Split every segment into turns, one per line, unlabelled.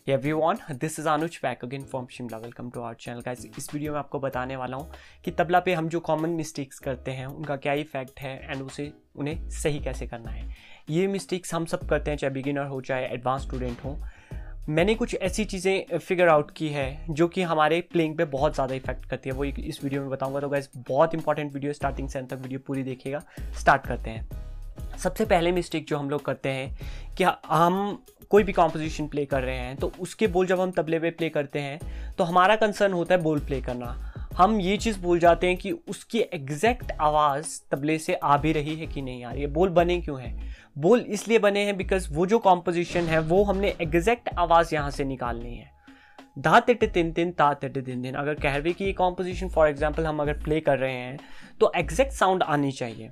Everyone, this is Anuj back again from Shimla. Welcome to our channel guys. इस video में आपको बताने वाला हूँ कि तबला पे हम जो कॉमन मिस्टेक्स करते हैं उनका क्या इफेक्ट है एंड उन्हें सही कैसे करना है। ये मिस्टेक्स हम सब करते हैं, चाहे बिगिनर हो चाहे एडवांस स्टूडेंट हो। मैंने कुछ ऐसी चीज़ें फिगर आउट की है जो कि हमारे प्लेइंग पे बहुत ज़्यादा इफेक्ट करती है, वो इस वीडियो में बताऊंगा। तो गाइस बहुत इंपॉर्टेंट वीडियो, स्टार्टिंग से अंत तक वीडियो पूरी देखिएगा। स्टार्ट करते हैं। सबसे पहले मिस्टेक जो हम लोग करते हैं कि हम कोई भी कॉम्पोजिशन प्ले कर रहे हैं तो उसके बोल जब हम तबले पे प्ले करते हैं तो हमारा कंसर्न होता है बोल प्ले करना। हम ये चीज़ भूल जाते हैं कि उसकी एग्जैक्ट आवाज़ तबले से आ भी रही है कि नहीं आ रही है। बोल बने क्यों हैं? बोल इसलिए बने हैं बिकॉज वो जो कॉम्पोजिशन है वो हमने एग्जैक्ट आवाज़ यहाँ से निकालनी है। धा तिट तिन तिन ता तिट दिन दिन, अगर कहरवी की ये कॉम्पोजिशन फॉर एग्जाम्पल हम अगर प्ले कर रहे हैं तो एग्जैक्ट साउंड आनी चाहिए।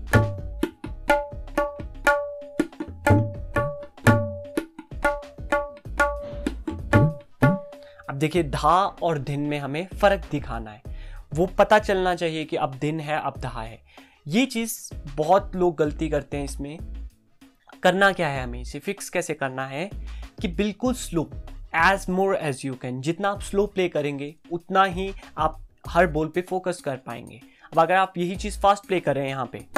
अब देखिए, धा और दिन में हमें फर्क दिखाना है, वो पता चलना चाहिए कि अब दिन है अब धा है। ये चीज़ बहुत लोग गलती करते हैं। इसमें करना क्या है, हमें इसे फिक्स कैसे करना है कि बिल्कुल slow, as more as you can. जितना आप स्लो प्ले करेंगे उतना ही आप हर बोल पे फोकस कर पाएंगे। अब अगर आप यही चीज़ फास्ट प्ले कर रहे हैं यहाँ पे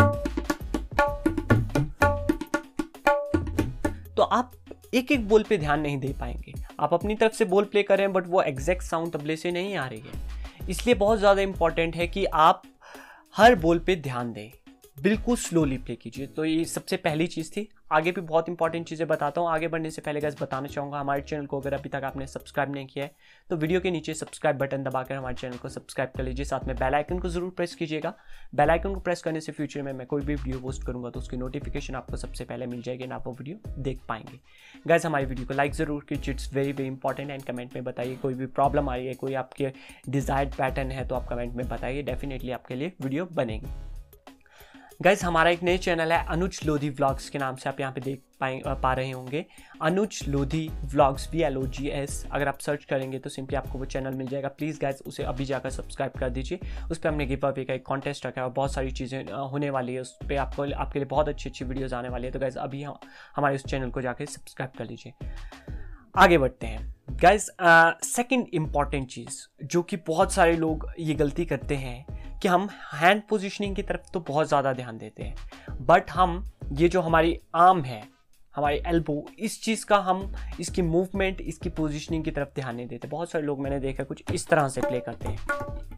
तो आप एक एक बोल पे ध्यान नहीं दे पाएंगे। आप अपनी तरफ से बोल प्ले कर रहे हैं बट वो एग्जैक्ट साउंड तबले से नहीं आ रही है। इसलिए बहुत ज़्यादा इंपॉर्टेंट है कि आप हर बोल पे ध्यान दें, बिल्कुल स्लोली प्ले कीजिए। तो ये सबसे पहली चीज़ थी। आगे भी बहुत इंपॉर्टेंट चीज़ें बताता हूँ। आगे बढ़ने से पहले गाइस बताना चाहूँगा, हमारे चैनल को अगर अभी तक आपने सब्सक्राइब नहीं किया है तो वीडियो के नीचे सब्सक्राइब बटन दबाकर हमारे चैनल को सब्सक्राइब कर लीजिए। साथ में बेल आइकन को जरूर प्रेस कीजिएगा। बेल आइकन को प्रेस करने से फ्यूचर में मैं कोई भी वीडियो पोस्ट करूँगा तो उसकी नोटिफिकेशन आपको सबसे पहले मिल जाएगी ना, आप वो वीडियो देख पाएंगे। गाइस हमारी वीडियो को लाइक ज़रूर कीजिए, it's very very important. And comment में बताइए कोई भी प्रॉब्लम आ रही है, कोई आपके डिज़ायर्ड पैटर्न है तो आप कमेंट में बताइए, डेफिनेटली आपके लिए वीडियो बनेगी। गाइज हमारा एक नए चैनल है अनुज लोधी व्लॉग्स के नाम से, आप यहाँ पे देख पा रहे होंगे। अनुज लोधी व्लॉग्स VLOGS, अगर आप सर्च करेंगे तो सिंपली आपको वो चैनल मिल जाएगा। प्लीज़ गाइज उसे अभी जाकर सब्सक्राइब कर दीजिए। उस पर हमने गिव अवे का एक कॉन्टेस्ट रखा है और बहुत सारी चीज़ें होने वाली है। उस पर आपके लिए बहुत अच्छी अच्छी वीडियोज़ आने वाली है। तो गाइज अभी हमारे उस चैनल को जाकर सब्सक्राइब कर लीजिए। आगे बढ़ते हैं गाइज। सेकेंड इम्पॉर्टेंट चीज़ जो कि बहुत सारे लोग ये गलती करते हैं कि हम हैंड पोजीशनिंग की तरफ तो बहुत ज़्यादा ध्यान देते हैं बट हम ये जो हमारी आर्म है, हमारी एल्बो, इस चीज़ का हम इसकी मूवमेंट, इसकी पोजीशनिंग की तरफ ध्यान नहीं देते। बहुत सारे लोग मैंने देखा कुछ इस तरह से प्ले करते हैं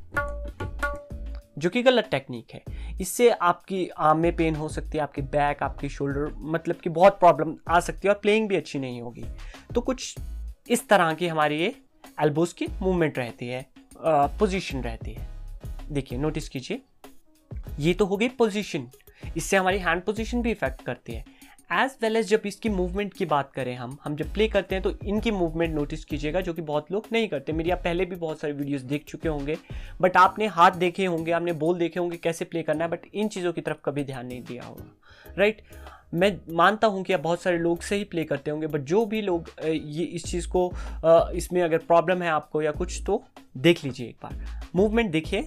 जो कि गलत टेक्निक है। इससे आपकी आर्म में पेन हो सकती है, आपकी बैक, आपकी शोल्डर, मतलब कि बहुत प्रॉब्लम आ सकती है और प्लेइंग भी अच्छी नहीं होगी। तो कुछ इस तरह की हमारी ये एल्बोज की मूवमेंट रहती है, पोजीशन रहती है। देखिए, नोटिस कीजिए, ये तो हो गई पोजीशन, इससे हमारी हैंड पोजीशन भी इफेक्ट करती है। एज वेल एज जब इसकी मूवमेंट की बात करें, हम जब प्ले करते हैं तो इनकी मूवमेंट नोटिस कीजिएगा, जो कि बहुत लोग नहीं करते। मेरी आप पहले भी बहुत सारी वीडियोस देख चुके होंगे बट आपने हाथ देखे होंगे, आपने बोल देखे होंगे कैसे प्ले करना है, बट इन चीज़ों की तरफ कभी ध्यान नहीं दिया होगा, राइट। मैं मानता हूं कि आप बहुत सारे लोग सही प्ले करते होंगे बट जो भी लोग ये इस चीज़ को इसमें अगर प्रॉब्लम है आपको या कुछ, तो देख लीजिए एक बार, मूवमेंट देखिए।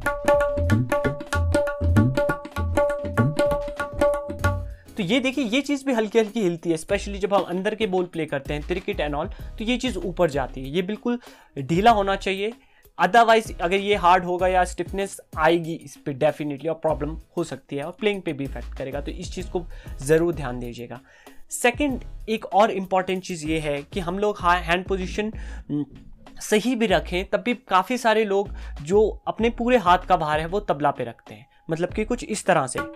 तो ये देखिए, ये चीज़ भी हल्की हल्की हिलती है, स्पेशली जब हम अंदर के बोल प्ले करते हैं, क्रिकेट एंड ऑल, तो ये चीज़ ऊपर जाती है। ये बिल्कुल ढीला होना चाहिए, अदरवाइज अगर ये हार्ड होगा या स्टिफनेस आएगी इस पर डेफिनेटली और प्रॉब्लम हो सकती है और प्लेइंग पे भी इफेक्ट करेगा। तो इस चीज़ को ज़रूर ध्यान दीजिएगा। सेकंड, एक और इम्पॉर्टेंट चीज़ ये है कि हम लोग हैंड पोजीशन सही भी रखें तब भी काफ़ी सारे लोग जो अपने पूरे हाथ का भार है वो तबला पे रखते हैं, मतलब कि कुछ इस तरह से,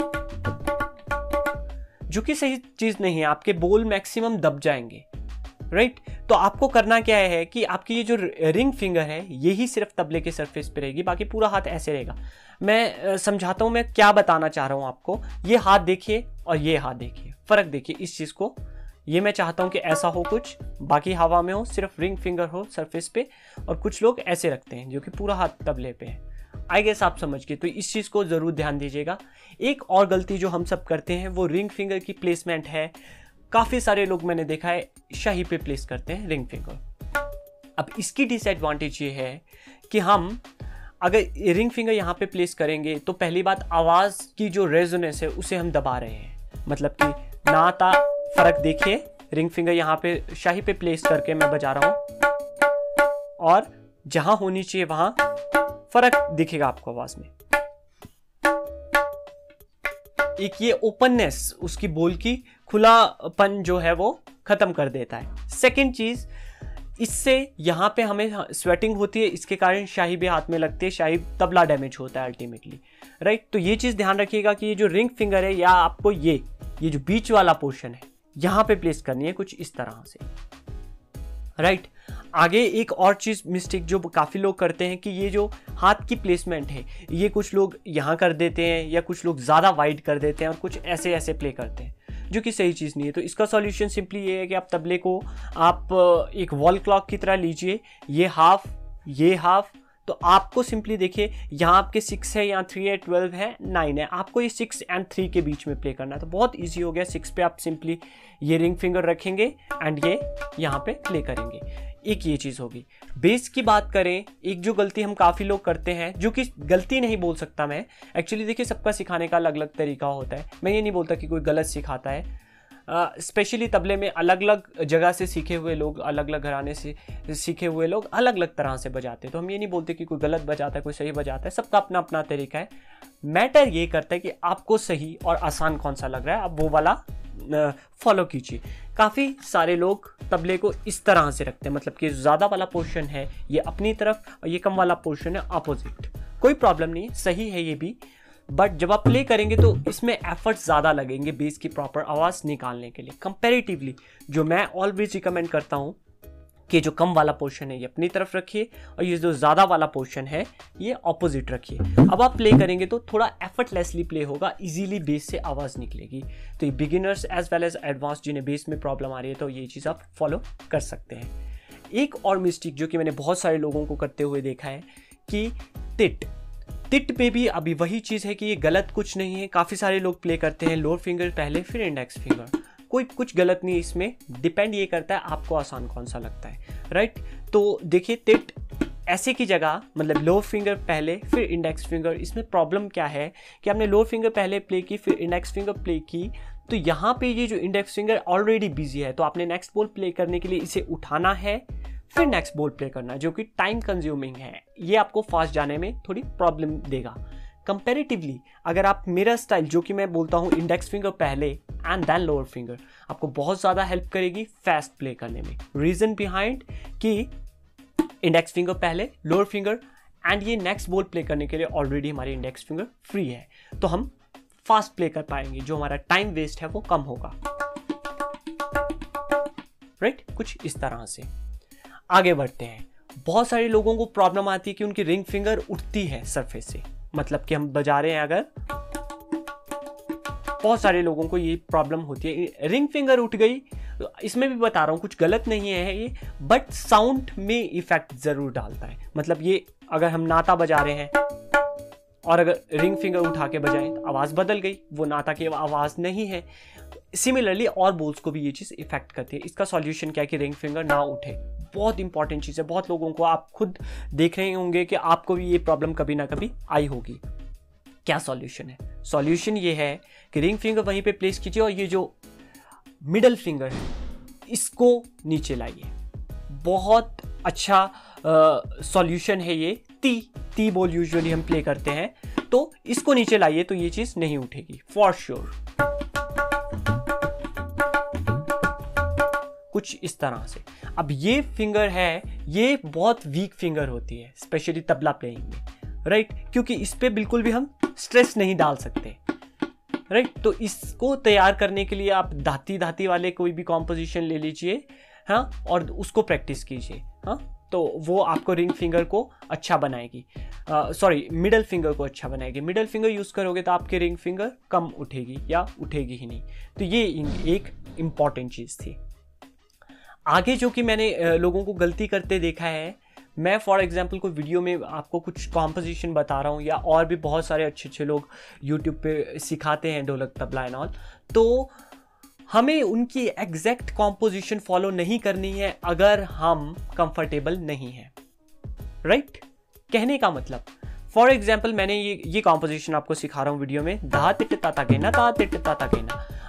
जो कि सही चीज़ नहीं है। आपके बोल मैक्सिमम दब जाएंगे, राइट। तो आपको करना क्या है कि आपकी ये जो रिंग फिंगर है यही सिर्फ तबले के सरफेस पे रहेगी, बाकी पूरा हाथ ऐसे रहेगा। मैं समझाता हूँ मैं क्या बताना चाह रहा हूँ आपको। ये हाथ देखिए और ये हाथ देखिए, फ़र्क देखिए इस चीज़ को। ये मैं चाहता हूँ कि ऐसा हो कुछ, बाकी हवा में हो, सिर्फ रिंग फिंगर हो सरफेस पे, और कुछ लोग ऐसे रखते हैं जो कि पूरा हाथ तबले पे है। आई गेस आप समझ गए। तो इस चीज़ को ज़रूर ध्यान दीजिएगा। एक और गलती जो हम सब करते हैं वो रिंग फिंगर की प्लेसमेंट है। काफ़ी सारे लोग मैंने देखा है शाही पे प्लेस करते हैं रिंग फिंगर। अब इसकी डिसएडवांटेज ये है कि हम अगर रिंग फिंगर यहाँ पे प्लेस करेंगे तो पहली बात, आवाज़ की जो रेजोनेंस है उसे हम दबा रहे हैं, मतलब कि ना ता फर्क देखिए, रिंग फिंगर यहाँ पे शाही पे प्लेस करके मैं बजा रहा हूँ और जहां होनी चाहिए वहां फर्क दिखेगा आपको आवाज में। एक ये ओपननेस उसकी बोल की खुलापन जो है वो खत्म कर देता है। सेकंड चीज, इससे यहाँ पे हमें स्वेटिंग होती है, इसके कारण शाही भी हाथ में लगती है, शाही तबला डैमेज होता है अल्टीमेटली, राइट। तो ये चीज ध्यान रखिएगा कि ये जो रिंग फिंगर है या आपको ये जो बीच वाला पोर्शन है यहाँ पे प्लेस करनी है कुछ इस तरह से, राइट। आगे एक और चीज मिस्टेक जो काफी लोग करते हैं कि ये जो हाथ की प्लेसमेंट है ये कुछ लोग यहाँ कर देते हैं या कुछ लोग ज्यादा वाइड कर देते हैं और कुछ ऐसे ऐसे प्ले करते हैं, जो कि सही चीज़ नहीं है। तो इसका सॉल्यूशन सिंपली ये है कि आप तबले को आप एक वॉल क्लॉक की तरह लीजिए, ये हाफ, तो आपको सिंपली देखिए यहाँ आपके 6 है, यहाँ 3 है, 12 है, 9 है, आपको ये 6 और 3 के बीच में प्ले करना है। तो बहुत इजी हो गया। 6 पे आप सिंपली ये रिंग फिंगर रखेंगे एंड ये यहाँ पे प्ले करेंगे। एक ये चीज़ होगी। बेस की बात करें, एक जो गलती हम काफ़ी लोग करते हैं, जो कि गलती नहीं बोल सकता मैं, एक्चुअली देखिए सबका सिखाने का अलग अलग तरीका होता है। मैं ये नहीं बोलता कि कोई गलत सिखाता है। स्पेशली तबले में अलग अलग जगह से सीखे हुए लोग, अलग अलग घराने से सीखे हुए लोग अलग अलग तरह से बजाते हैं। तो हम ये नहीं बोलते कि कोई गलत बजाता है कोई सही बजाता है, सबका अपना अपना तरीका है। मैटर ये करता है कि आपको सही और आसान कौन सा लग रहा है, आप वो वाला फॉलो कीजिए। काफ़ी सारे लोग तबले को इस तरह से रखते हैं, मतलब कि ज़्यादा वाला पोर्शन है ये अपनी तरफ और ये कम वाला पोर्शन है अपोजिट। कोई प्रॉब्लम नहीं, सही है ये भी, बट जब आप प्ले करेंगे तो इसमें एफर्ट्स ज़्यादा लगेंगे बेस की प्रॉपर आवाज़ निकालने के लिए। कंपैरेटिवली जो मैं ऑलवेज रिकमेंड करता हूँ कि जो कम वाला पोर्शन है ये अपनी तरफ रखिए और ये जो ज़्यादा वाला पोर्शन है ये ऑपोजिट रखिए। अब आप प्ले करेंगे तो थोड़ा एफर्टलेसली प्ले होगा, इजीली बेस से आवाज़ निकलेगी। तो ये beginners as well as advance जिन्हें बेस में प्रॉब्लम आ रही है तो ये चीज़ आप फॉलो कर सकते हैं। एक और मिस्टेक जो कि मैंने बहुत सारे लोगों को करते हुए देखा है कि तिट पे भी अभी वही चीज़ है कि ये गलत कुछ नहीं है। काफ़ी सारे लोग प्ले करते हैं लोअर फिंगर पहले फिर इंडेक्स फिंगर, कोई कुछ गलत नहीं इसमें, डिपेंड ये करता है आपको आसान कौन सा लगता है, राइट। तो देखिए तिट ऐसे की जगह, मतलब लोअर फिंगर पहले फिर इंडेक्स फिंगर, इसमें प्रॉब्लम क्या है कि आपने लोअर फिंगर पहले प्ले की फिर इंडेक्स फिंगर प्ले की, तो यहाँ पे ये जो इंडेक्स फिंगर ऑलरेडी बिजी है, तो आपने नेक्स्ट बॉल प्ले करने के लिए इसे उठाना है फिर नेक्स्ट बॉल प्ले करना है, जो कि टाइम कंज्यूमिंग है। ये आपको फास्ट जाने में थोड़ी प्रॉब्लम देगा। कंपैरेटिवली अगर आप मेरा स्टाइल जो कि मैं बोलता हूँ इंडेक्स फिंगर पहले एंड देन लोअर फिंगर, आपको बहुत ज़्यादा हेल्प करेगी फास्ट प्ले करने में। रीज़न बिहाइंड कि इंडेक्स फिंगर पहले लोअर फिंगर एंड ये नेक्स्ट बॉल प्ले करने के लिए ऑलरेडी हमारी इंडेक्स फिंगर फ्री है, तो हम फास्ट प्ले कर पाएंगे, जो हमारा टाइम वेस्ट है वो कम होगा, राइट। कुछ इस तरह से आगे बढ़ते हैं। बहुत सारे लोगों को प्रॉब्लम आती है कि उनकी रिंग फिंगर उठती है सरफेस से, मतलब कि हम बजा रहे हैं अगर, बहुत सारे लोगों को ये प्रॉब्लम होती है, रिंग फिंगर उठ गई। इसमें भी बता रहा हूँ कुछ गलत नहीं है ये, बट साउंड में इफेक्ट जरूर डालता है। मतलब ये अगर हम नाता बजा रहे हैं और अगर रिंग फिंगर उठा के बजाएं तो आवाज़ बदल गई, वो नाता की आवाज़ नहीं है। सिमिलरली और बोल्स को भी ये चीज़ इफेक्ट करती है। इसका सॉल्यूशन क्या है कि रिंग फिंगर ना उठे, बहुत इंपॉर्टेंट चीज़ है। बहुत लोगों को, आप खुद देख रहे होंगे कि आपको भी ये प्रॉब्लम कभी ना कभी आई होगी। क्या सॉल्यूशन है? सॉल्यूशन ये है कि रिंग फिंगर वहीं पे प्लेस कीजिए और ये जो मिडल फिंगर है इसको नीचे लाइए। बहुत अच्छा सॉल्यूशन है ये। ती बोल यूजुअली हम प्ले करते हैं, तो इसको नीचे लाइए तो ये चीज़ नहीं उठेगी फॉर श्योर। कुछ इस तरह से। अब ये फिंगर है, ये बहुत वीक फिंगर होती है स्पेशली तबला प्लेइंग में, राइट, क्योंकि इस पे बिल्कुल भी हम स्ट्रेस नहीं डाल सकते, राइट। तो इसको तैयार करने के लिए आप धाती वाले कोई भी कॉम्पोजिशन ले लीजिए, हाँ, और उसको प्रैक्टिस कीजिए, हाँ, तो वो आपको रिंग फिंगर को अच्छा बनाएगी, मिडल फिंगर को अच्छा बनाएगी। मिडल फिंगर यूज़ करोगे तो आपकी रिंग फिंगर कम उठेगी या उठेगी ही नहीं। तो ये एक इम्पॉर्टेंट चीज़ थी। आगे जो कि मैंने लोगों को गलती करते देखा है, मैं फॉर एग्जांपल कोई वीडियो में आपको कुछ कॉम्पोजिशन बता रहा हूँ या और भी बहुत सारे अच्छे लोग यूट्यूब पे सिखाते हैं ढोलक तबला एंड ऑल, तो हमें उनकी एग्जैक्ट कॉम्पोजिशन फॉलो नहीं करनी है अगर हम कंफर्टेबल नहीं हैं, राइट। कहने का मतलब, फॉर एग्जाम्पल मैंने ये कॉम्पोजिशन आपको सिखा रहा हूँ वीडियो में, धा तिट ताता गेना ता तिट ताता गेना।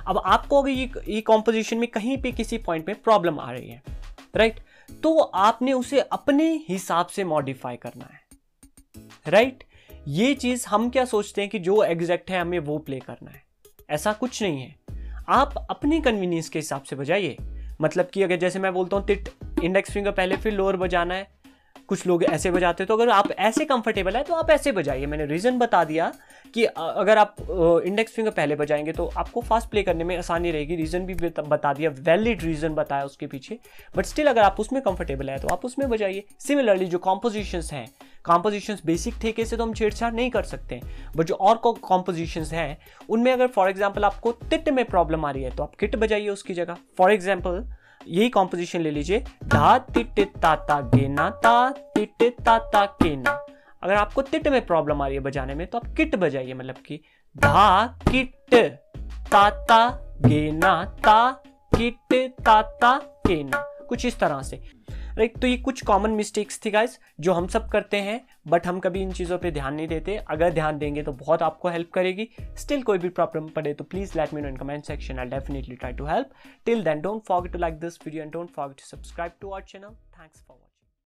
अब आपको अगर ये कॉम्पोजिशन में कहीं पे किसी पॉइंट में प्रॉब्लम आ रही है, राइट, तो आपने उसे अपने हिसाब से मॉडिफाई करना है, राइट। ये चीज हम क्या सोचते हैं कि जो एग्जैक्ट है हमें वो प्ले करना है, ऐसा कुछ नहीं है। आप अपनी कन्वीनियंस के हिसाब से बजाइए। मतलब कि अगर जैसे मैं बोलता हूँ तिट इंडेक्स फिंगर पहले फिर लोअर बजाना है, कुछ लोग ऐसे बजाते हैं, तो अगर आप ऐसे कंफर्टेबल है तो आप ऐसे बजाइए। मैंने रीज़न बता दिया कि अगर आप इंडेक्स फिंगर पहले बजाएंगे तो आपको फास्ट प्ले करने में आसानी रहेगी। रीज़न भी बता दिया, वैलिड रीज़न बताया उसके पीछे, बट स्टिल अगर आप उसमें कंफर्टेबल है तो आप उसमें बजाइए। सिमिलरली जो कॉम्पोजिशंस हैं, कॉम्पोजिशंस बेसिक ठेके से तो हम छेड़छाड़ नहीं कर सकते, बट जो और कॉम्पोजिशंस हैं उनमें अगर फॉर एग्जाम्पल आपको तिट में प्रॉब्लम आ रही है तो आप किट बजाइए उसकी जगह। फॉर एग्जाम्पल यही कॉम्पोजिशन ले लीजिए, धा तिट ताता गेना ता तिट ताता केना। अगर आपको तिट में प्रॉब्लम आ रही है बजाने में तो आप किट बजाइए, मतलब कि धा किट ताता गेना ता किट ताता केना, कुछ इस तरह से, राइट। तो ये कुछ कॉमन मिस्टेक्स थी गाइस जो हम सब करते हैं, बट हम कभी इन चीज़ों पे ध्यान नहीं देते। अगर ध्यान देंगे तो बहुत आपको हेल्प करेगी। स्टिल कोई भी प्रॉब्लम पड़े तो please let me know in comment section, I definitely try to help. Till then don't forget to like this video and don't forget to subscribe to our channel. Thanks for watching.